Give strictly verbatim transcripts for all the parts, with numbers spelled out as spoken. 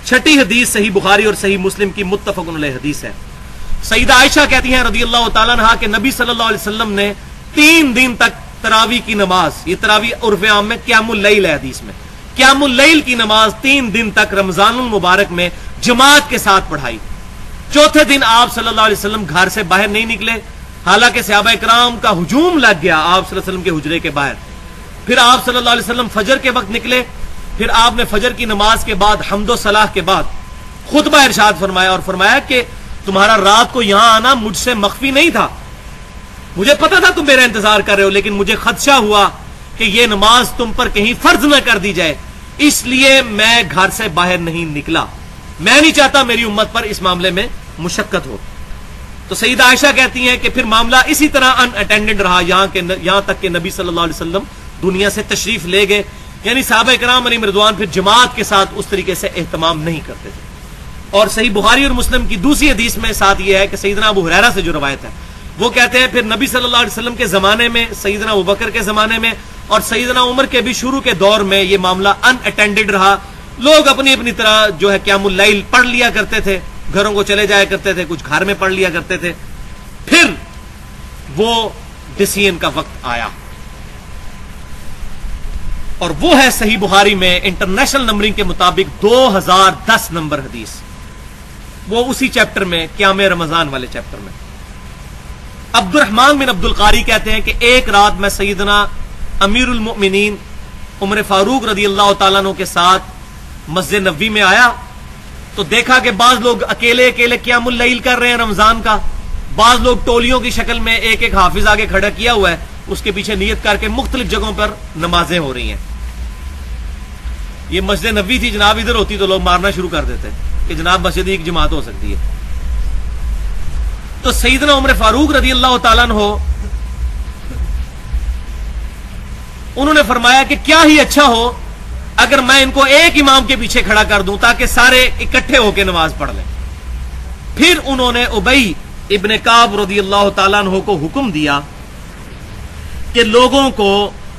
چھٹی حدیث صحیح بخاری اور صحیح مسلم کی متفق علیہ حدیث ہے. سیدہ عائشہ کہتی ہیں رضی اللہ تعالیٰ عنہا کہ نبی صلی اللہ علیہ وسلم نے تین دن تک تراویح کی نماز، یہ تراویح عرف عام میں قیام اللیل ہے حدیث میں، قیام اللیل کی نماز تین دن تک رمضان المبارک میں جماعت کے ساتھ پڑھائی. چوتھے دن آپ صلی اللہ علیہ وسلم گھر سے باہر نہیں نکلے، حالانکہ صحابہ کرام کا ہجوم لگ گیا آپ صلی اللہ علیہ وسلم کے حجرے کے باہر. پھر آپ صلی اللہ علیہ وسلم فجر کے وقت نکلے، پھر آپ نے فجر کی نماز کے بعد حمد و صلاح کے بعد خطبہ ارشاد فرمایا اور فرمایا کہ تمہارا رات کو یہاں آنا مجھ سے مخفی نہیں تھا، مجھے پتا تھا تم میرا انتظار کر رہے ہو، لیکن مجھے خدشہ ہوا کہ یہ نماز تم پر کہیں فرض نہ کر دی جائے، اس لیے میں گھر سے باہر نہیں نکلا، میں نہیں چاہتا میری امت پر اس معاملے میں مشقت ہو. تو سیدہ عائشہ کہتی ہیں کہ پھر معاملہ اسی طرح ان اٹینڈنڈ رہا یہاں کے یہاں تک کہ نبی صلی اللہ علیہ وسلم دنیا سے تشریف لے گئے. یعنی صحابہ کرام علیہم رضوان پھر جماعت کے ساتھ اس طریقے سے اہتمام نہیں کرتے تھے. اور صحیح بخاری اور مسلم کی دوسری حدیث میں ساتھ یہ ہے کہ سیدنا ابو ہریرہ سے جو روایت ہے وہ کہتے ہیں پھر نبی صلی اللہ علیہ وسلم کے زمانے میں، سیدنا ابوبکر کے زمانے میں اور سیدنا عمر کے بھی شروع کے دور میں یہ معاملہ ان اٹینڈڈ رہا. لوگ اپنی اپنی طرح جو ہے قیام اللیل پڑھ لیا کرتے تھے، گھروں کو چلے جایا کرتے تھے، کچھ گھر میں پڑھ لیا کرتے تھے. پھر وہ ڈسیزن کا وقت آیا اور وہ ہے صحیح بخاری میں انٹرنیشنل نمبرنگ کے مطابق دو ہزار دس نمبر حدیث، وہ اسی چیپٹر میں قیام رمضان والے چیپٹر میں. عبد الرحمن بن عبد القاری کہتے ہیں کہ ایک رات میں سیدنا امیر المؤمنین عمر فاروق رضی اللہ تعالیٰ عنہ کے ساتھ مسجد نبوی میں آیا تو دیکھا کہ بعض لوگ اکیلے اکیلے قیام اللیل کر رہے ہیں رمضان کا، بعض لوگ ٹولیوں کی شکل میں ایک ایک حافظ آگے کھڑا کیا ہوا ہے، اس کے پیچھے نیت کر کے مختلف جگہوں پر نمازیں ہو رہی ہیں. یہ مسجد نبوی تھی جناب، ادھر ہوتی تو لوگ مارنا شروع کر دیتے کہ جناب مسجد ایک جماعت ہو سکتی ہے. تو سیدنا عمر فاروق رضی اللہ تعالیٰ عنہ انہوں نے فرمایا کہ کیا ہی اچھا ہو اگر میں ان کو ایک امام کے پیچھے کھڑا کر دوں تاکہ سارے اکٹھے ہو کے نماز پڑھ لیں. پھر انہوں نے ابی ابن کعب رضی اللہ تعالیٰ عنہ کو حکم دیا کہ لوگوں کو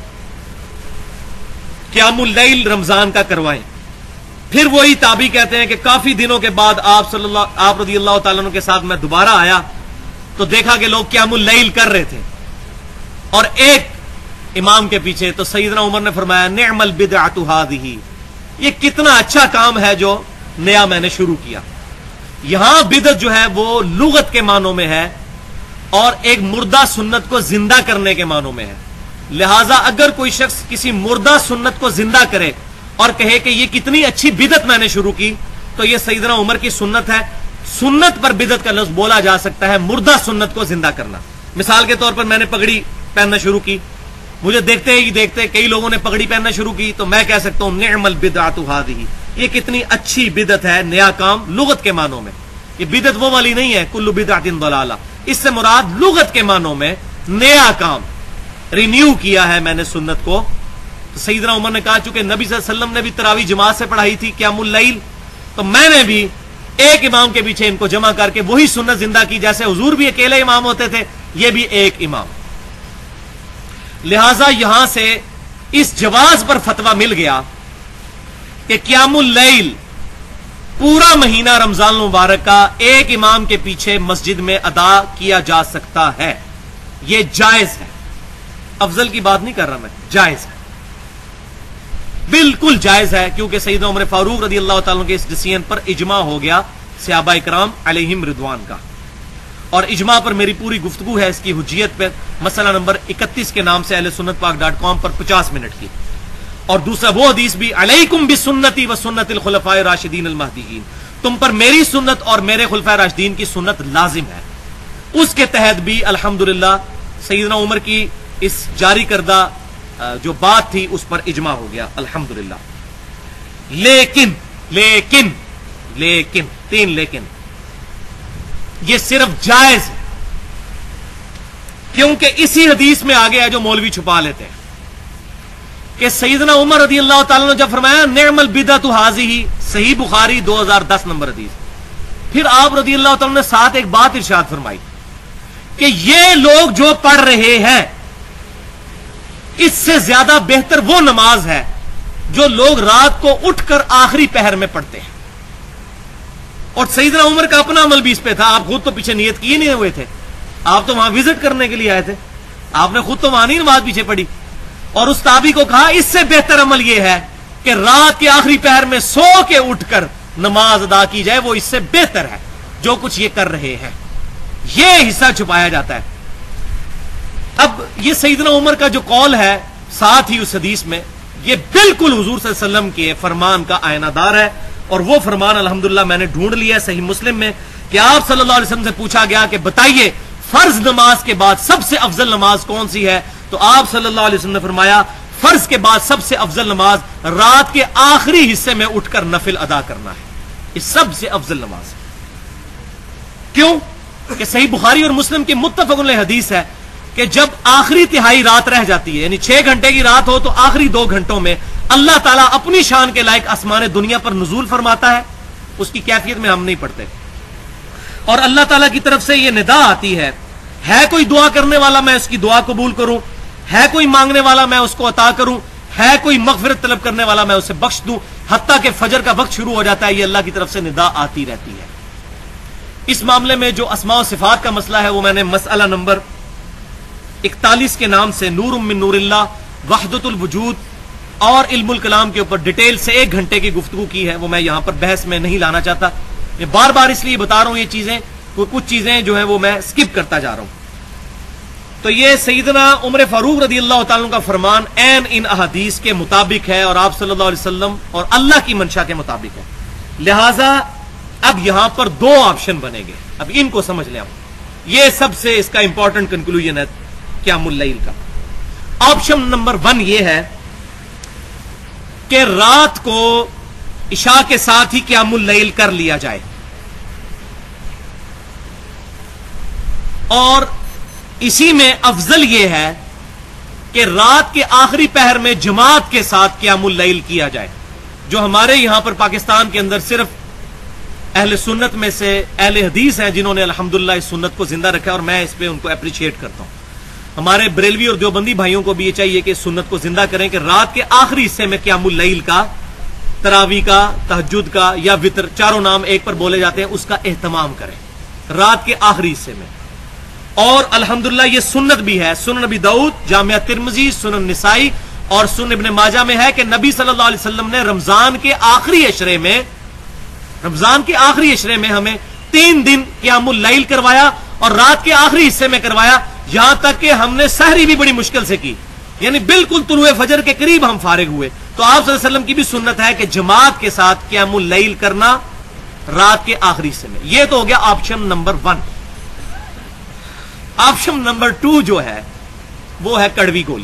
قیام اللیل رمضان کا کروائیں. پھر وہی تابعی کہتے ہیں کہ کافی دنوں کے بعد آپ صلی اللہ آپ رضی اللہ تعالیٰ عنہ کے ساتھ میں دوبارہ آیا تو دیکھا کہ لوگ قیام اللیل کر رہے تھے اور ایک امام کے پیچھے. تو سیدنا عمر نے فرمایا نعم البدعۃ ھذہ، یہ کتنا اچھا کام ہے جو نیا میں نے شروع کیا. یہاں بدعت جو ہے وہ لغت کے معنوں میں ہے اور ایک مردہ سنت کو زندہ کرنے کے معنوں میں ہے. لہٰذا اگر کوئی شخص کسی مردہ سنت کو زندہ کرے اور کہے کہ یہ کتنی اچھی بدعت میں نے شروع کی تو یہ سیدنا عمر کی سنت ہے. سنت پر بدعت کا لفظ بولا جا سکتا ہے مردہ سنت کو زندہ کرنا. مثال کے طور پر میں نے پگڑی پہننا شروع کی، مجھے دیکھتے ہی دیکھتے کئی لوگوں نے پگڑی پہننا شروع کی تو میں کہہ سکتا ہوں نعم البدعۃ ھذہ، یہ کتنی اچھی بدعت ہے، نیا کام لغت کے معنوں میں. یہ بدعت وہ والی نہیں ہے کل بدعۃ ضلالہ، اس سے مراد لغت کے معنوں میں نیا کام، رینیو کیا ہے میں نے سنت کو. سیدنا عمر نے کہا چونکہ نبی صلی اللہ علیہ وسلم نے بھی تراویح جماعت سے پڑھائی تھی قیام اللیل، تو میں نے بھی ایک امام کے پیچھے ان کو جمع کر کے وہی سنت زندہ کی، جیسے حضور بھی اکیلے امام ہوتے تھے یہ بھی ایک امام. لہذا یہاں سے اس جواز پر فتویٰ مل گیا کہ قیام اللیل پورا مہینہ رمضان المبارک کا ایک امام کے پیچھے مسجد میں ادا کیا جا سکتا ہے. یہ جائز ہے، افضل کی بات نہیں کر رہا میں، جائز ہے، بالکل جائز ہے، کیونکہ سیدنا عمر فاروق رضی اللہ تعالیٰ کے اس ڈسیزن پر اجماع ہو گیا صحابہ کرام علیہم رضوان کا. اور اجماع پر میری پوری گفتگو ہے اس کی حجیت پر، مسئلہ نمبر اکتیس کے نام سے اہل سنت پاک ڈاٹ کام پر پچاس منٹ کی. اور دوسرا وہ حدیث بھی علیکم بسنتی و سنت الخلفاء الراشدین المہدیین، تم پر میری سنت اور میرے خلفاء راشدین کی سنت لازم ہے. اس کے تحت بھی الحمدللہ سیدنا عمر کی اس جاری کردہ جو بات تھی اس پر اجماع ہو گیا الحمدللہ. لیکن لیکن لیکن تین لیکن یہ صرف جائز ہے، کیونکہ اسی حدیث میں آگے ہے جو مولوی چھپا لیتے ہیں کہ سیدنا عمر رضی اللہ تعالیٰ نے جب فرمایا نعم البدعۃ ھذہ، صحیح بخاری دو ہزار دس نمبر حدیث، پھر آپ رضی اللہ تعالیٰ نے ساتھ ایک بات ارشاد فرمائی کہ یہ لوگ جو پڑھ رہے ہیں اس سے زیادہ بہتر وہ نماز ہے جو لوگ رات کو اٹھ کر آخری پہر میں پڑھتے ہیں. اور سیدنا عمر کا اپنا عمل بھی اس پہ تھا. آپ خود تو پیچھے نیت کیے نہیں ہوئے تھے, آپ تو وہاں وزٹ کرنے کے لیے آئے تھے, آپ نے خود تو وہاں نہیں نماز پیچھے پڑھی. اور اس تابعی کو کہا اس سے بہتر عمل یہ ہے کہ رات کے آخری پہر میں سو کے اٹھ کر نماز ادا کی جائے, وہ اس سے بہتر ہے جو کچھ یہ کر رہے ہیں. یہ حصہ چھپایا جاتا ہے. اب یہ سیدنا عمر کا جو قول ہے ساتھ ہی اس حدیث میں, یہ بالکل حضور صلی اللہ علیہ وسلم کے فرمان کا آئینہ دار ہے. اور وہ فرمان الحمدللہ میں نے ڈھونڈ لیا ہے صحیح مسلم میں, کہ آپ صلی اللہ علیہ وسلم سے پوچھا گیا کہ بتائیے فرض نماز کے بعد سب سے افضل نماز کون سی ہے, تو آپ صلی اللہ علیہ وسلم نے فرمایا فرض کے بعد سب سے افضل نماز رات کے آخری حصے میں اٹھ کر نفل ادا کرنا ہے. یہ سب سے افضل نماز ہے. کیوں کہ صحیح بخاری اور مسلم کی متفق علیہ حدیث ہے کہ جب آخری تہائی رات رہ جاتی ہے, یعنی چھ گھنٹے کی رات ہو, تو آخری دو گھنٹوں میں اللہ تعالیٰ اپنی شان کے لائق آسمان دنیا پر نزول فرماتا ہے. اس کی کیفیت میں ہم نہیں پڑھتے, اور اللہ تعالیٰ کی طرف سے یہ ندا آتی ہے, ہے کوئی دعا کرنے والا میں اس کی دعا قبول کروں, ہے کوئی مانگنے والا میں اس کو عطا کروں, ہے کوئی مغفرت طلب کرنے والا میں اسے بخش دوں. حتیٰ کہ فجر کا وقت شروع ہو جاتا ہے, یہ اللہ کی طرف سے ندا آتی رہتی ہے. اس معاملے میں جو اسماء و صفات کا مسئلہ ہے وہ میں نے مسئلہ نمبر اکتالیس کے نام سے نور من نور اللہ, وحدت الوجود اور علم الکلام کے اوپر ڈیٹیل سے ایک گھنٹے کی گفتگو کی ہے. وہ میں یہاں پر بحث میں نہیں لانا چاہتا, میں بار بار اس لیے بتا رہا ہوں یہ چیزیں, کچھ چیزیں جو ہیں وہ میں سکپ کرتا جا رہا ہوں. تو یہ سیدنا عمر فاروق رضی اللہ تعالیٰ کا فرمان عین ان احادیث کے مطابق ہے, اور آپ صلی اللہ علیہ وسلم اور اللہ کی منشا کے مطابق ہے. لہذا اب یہاں پر دو آپشن بنے گے, اب ان کو سمجھ لیں. یہ سب سے اس کا امپورٹنٹ کنکلوژن ہے قیام اللیل کا. آپشن نمبر ون یہ ہے کہ رات کو عشاء کے ساتھ ہی قیام اللیل کر لیا جائے, اور اسی میں افضل یہ ہے کہ رات کے آخری پہر میں جماعت کے ساتھ قیام اللیل کیا جائے. جو ہمارے یہاں پر پاکستان کے اندر صرف اہل سنت میں سے اہل حدیث ہیں جنہوں نے الحمدللہ اس سنت کو زندہ رکھا ہے, اور میں اس پہ ان کو اپریشیٹ کرتا ہوں. ہمارے بریلوی اور دیوبندی بھائیوں کو بھی یہ چاہیے کہ سنت کو زندہ کریں کہ رات کے آخری حصے میں قیام اللیل کا, تراویح کا, تہجد کا یا وتر, چاروں نام ایک پر بولے جاتے ہیں, اس کا اہتمام کریں رات کے آخری حصے میں. اور الحمدللہ یہ سنت بھی ہے, سنن نبی داؤد, جامعہ ترمذی, سنن نسائی اور سنن ابن ماجہ میں ہے کہ نبی صلی اللہ علیہ وسلم نے رمضان کے آخری عشرے میں رمضان کے آخری عشرے میں ہمیں تین دن قیام اللیل کروایا, اور رات کے آخری حصے میں کروایا, یہاں تک کہ ہم نے سحری بھی بڑی مشکل سے کی, یعنی بالکل طلوع فجر کے قریب ہم فارغ ہوئے. تو آپ صلی اللہ علیہ وسلم کی بھی سنت ہے کہ جماعت کے ساتھ قیام اللیل کرنا رات کے آخری حصے میں. یہ تو ہو گیا option number one. Option number two جو ہے وہ ہے کڑوی گولی,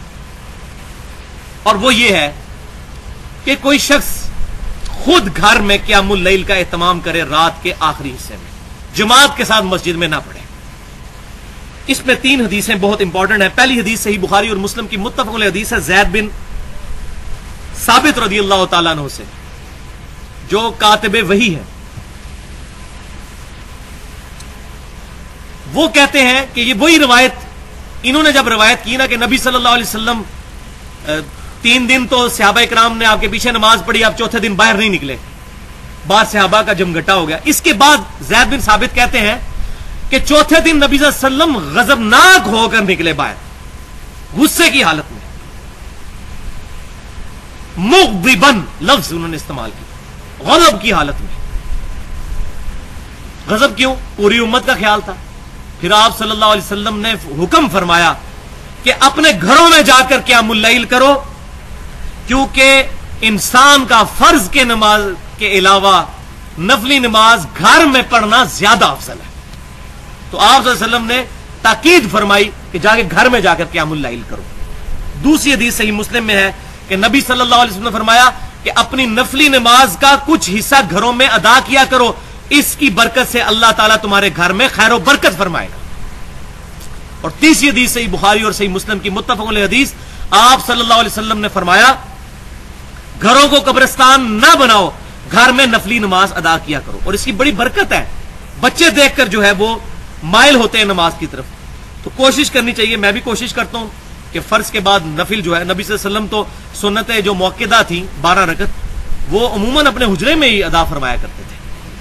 اور وہ یہ ہے کہ کوئی شخص خود گھر میں قیام اللیل کا اہتمام کرے رات کے آخری حصے میں, جماعت کے ساتھ مسجد میں نہ پڑھے. اس میں تین حدیثیں بہت امپورٹنٹ ہیں. پہلی حدیث صحیح بخاری اور مسلم کی متفق علیہ حدیث ہے زید بن ثابت رضی اللہ تعالیٰ عنہ سے, جو کاتب وحی ہے. وہ کہتے ہیں کہ یہ وہی روایت انہوں نے جب روایت کی نا کہ نبی صلی اللہ علیہ وسلم تین دن تو صحابہ اکرام نے آپ کے پیچھے نماز پڑھی, آپ چوتھے دن باہر نہیں نکلے, باہر صحابہ کا جمگٹا ہو گیا. اس کے بعد زید بن ثابت کہتے ہیں کہ چوتھے دن نبی صلی اللہ علیہ وسلم غضبناک ہو کر نکلے باہر, غصے کی حالت میں, مغضبن لفظ انہوں نے استعمال کیا, غضب کی حالت میں. غضب کیوں؟ پوری امت کا خیال تھا. پھر آپ صلی اللہ علیہ وسلم نے حکم فرمایا کہ اپنے گھروں میں جا کر قیام اللیل کرو, کیونکہ انسان کا فرض کے نماز کے علاوہ نفلی نماز گھر میں پڑھنا زیادہ افضل ہے. تو آپ صلی اللہ علیہ وسلم نے تاکید فرمائی کہ جا کے گھر میں جا کر قیام اللیل کرو. دوسری حدیث صحیح مسلم میں ہے کہ نبی صلی اللہ علیہ وسلم نے فرمایا کہ اپنی نفلی نماز کا کچھ حصہ گھروں میں ادا کیا کرو, اس کی برکت سے اللہ تعالیٰ تمہارے گھر میں خیر و برکت فرمائے گا. اور تیسری حدیث صحیح بخاری اور صحیح مسلم کی متفق علیہ حدیث, آپ صلی اللہ علیہ وسلم نے فرمایا گھروں کو قبرستان نہ بناؤ, گھر میں نفلی نماز ادا کیا کرو. اور اس کی بڑی برکت ہے, بچے دیکھ کر جو ہے وہ مائل ہوتے ہیں نماز کی طرف. تو کوشش کرنی چاہیے, میں بھی کوشش کرتا ہوں کہ فرض کے بعد نفل جو ہے, نبی صلی اللہ علیہ وسلم تو سنتیں جو موقعہ تھیں بارہ رکعت وہ عموماً اپنے حجرے میں ہی ادا فرمایا کرتے تھے.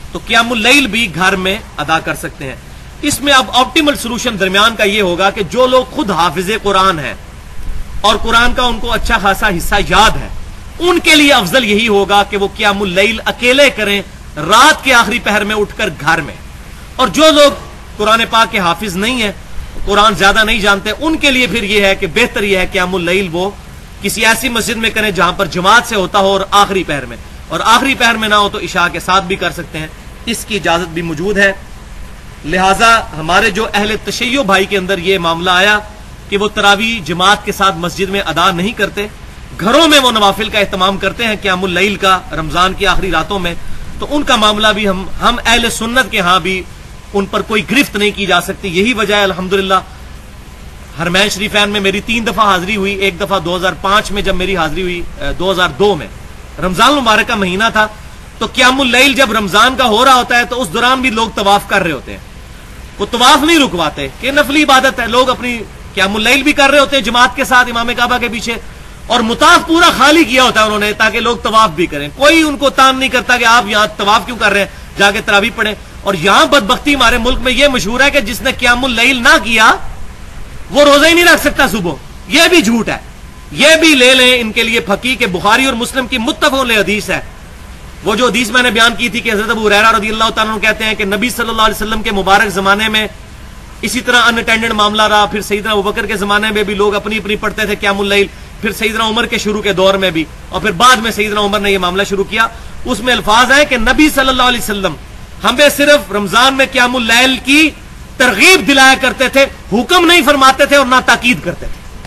तो क़ियामुल लैल भी घर में अदा कर सकते हैं। इसमें अब ऑप्टिमल सोल्यूशन दरमियान का यह होगा कि जो लोग खुद हाफिज कुरान हैं और कुरान का उनको अच्छा खासा हिस्सा याद है, उनके लिए अफजल यही होगा कि वो क़ियामुल लैल अकेले करें रात के आखिरी पहर में उठकर घर में। और जो लोग कुरान पाक के हाफिज नहीं है, कुरान ज्यादा नहीं जानते, उनके लिए फिर यह है कि बेहतर यह है क़ियामुल लैल वो किसी ऐसी मस्जिद में करें जहां पर जमात से होता हो और आखिरी पहर में, और आखिरी पहर में ना हो तो इशा के साथ भी कर सकते हैं, इसकी इजाजत भी मौजूद है। लिहाजा हमारे जो अहले तशय्यो भाई के अंदर यह मामला आया कि वो तरावी जमात के साथ मस्जिद में अदा नहीं करते, घरों में वो नवाफिल का एहतमाम करते हैं क़ियामुल लैल का रमजान की आखिरी रातों में, तो उनका मामला भी हम हम अहले सुन्नत के यहां भी उन पर कोई गिरफ्त नहीं की जा सकती। यही वजह है अल्हम्दुलिल्लाह हरमैन शरीफैन में मेरी तीन दफा हाजिरी हुई। एक दफा दो हजार पांच में जब मेरी हाजिरी हुई, दो हजार दो में रमजान मुबारक का महीना था, तो क़ियामुल लैल जब रमजान का हो रहा होता है तो उस दौरान भी लोग तवाफ कर रहे होते हैं। वो तवाफ नहीं रुकवाते कि नफली इबादत है, लोग अपनी क़ियामुल लैल भी कर रहे होते हैं जमात के साथ इमाम काबा के पीछे, और मुताफ पूरा खाली किया होता है उन्होंने ताकि लोग तवाफ भी करें। कोई उनको तान नहीं करता कि आप यहां तवाफ क्यों कर रहे हैं, जाके तरावी पढ़ें। और यहां बदबख्ती हमारे मुल्क में यह मशहूर है कि जिसने क़ियामुल लैल ना किया वो रोजा ही नहीं रख सकता सुबह। यह भी झूठ है, यह भी ले लें इनके लिए फकी के बुखारी और मुस्लिम की मुत्तफ़क़ अलैह हदीस है। वो जो हदीस मैंने बयान की थी कि हज़रत अबू हुरैरा रज़ियल्लाहु ताला अन्हु कहते हैं कि नबी सल्लल्लाहु अलैहि वसल्लम के मुबारक जमाने में इसी तरह अनअटेंडेड मामला रहा, फिर सैयदना अबू बकर के जमाने में भी लोग अपनी अपनी पढ़ते थे क़ियामुल लैल, फिर सैयदना उमर के शुरू के दौर में भी, और फिर बाद में सैयदना उमर ने यह मामला शुरू किया। उसमें अल्फाज है कि नबी सल्लल्लाहु अलैहि वसल्लम हमें सिर्फ रमजान में क़ियामुल लैल की तरगीब दिलाया करते थे, हुक्म नहीं फरमाते थे और ना ताकीद करते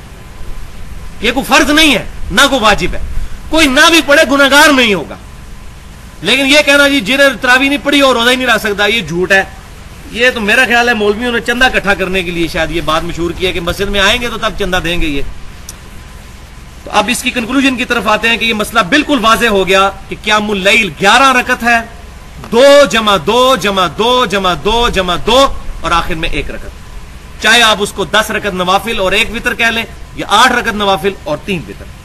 थे। यह कोई फर्ज नहीं है ना कोई वाजिब है, कोई ना भी पढ़े गुनहगार नहीं होगा। लेकिन यह कहना जी जिन्हें तरावी नहीं पढ़ी और रोजा ही नहीं रख सकता, यह झूठ है। यह तो मेरा ख्याल है मौलवियों ने चंदा इकट्ठा करने के लिए शायद ये बात मशहूर की है कि मस्जिद में आएंगे तो तब चंदा देंगे ये। तो अब इसकी कंक्लूजन की तरफ आते हैं कि यह मसला बिल्कुल वाज़े हो गया कि क़ियामुल लैल ग्यारह रकत है, दो जमा दो जमा दो जमा दो जमा दो और आखिर में एक रकत। चाहे आप उसको दस रकत नवाफिल और एक वितर कह लें, या आठ रकत नवाफिल और तीन वितर।